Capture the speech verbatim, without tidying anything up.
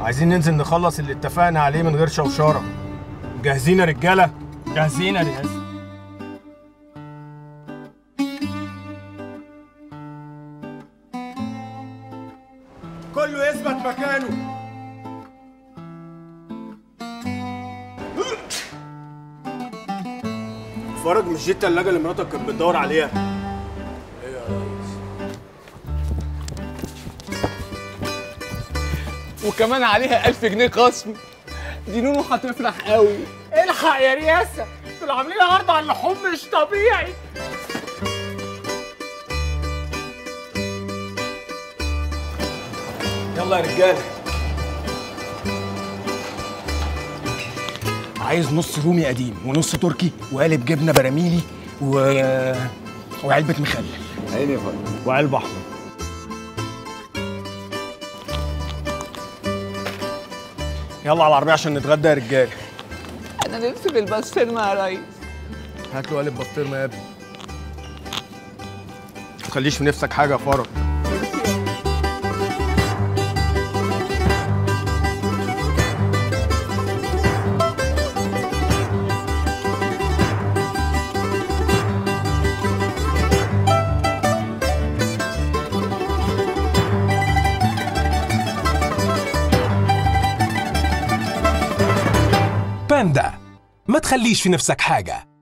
عايزين ننزل نخلص اللي اتفقنا عليه من غير شوشره. جاهزين يا رجاله؟ جاهزين يا رياس. كله يثبت مكانه. فرج، مش دي التلاجة اللي مراتك كانت بتدور عليها؟ ايوه يا ريس. وكمان عليها ألف جنيه خصم. دي نونو هتفرح قوي. الحق يا رياسه، دول عاملين عرض على اللحوم مش طبيعي. يلا يا رجاله. عايز نص رومي قديم ونص تركي وقالب جبنه براميلي و... وعلبه مخلل. عيني يا فندم. وعلبه احمر. يلا على العربيه عشان نتغدى يا رجاله. انا نفسي في البسطرمه يا ريس. هات له قالب بسطرمه يا ابني. ما تخليش في نفسك حاجه يا فرج. باندا، ما تخليش في نفسك حاجة.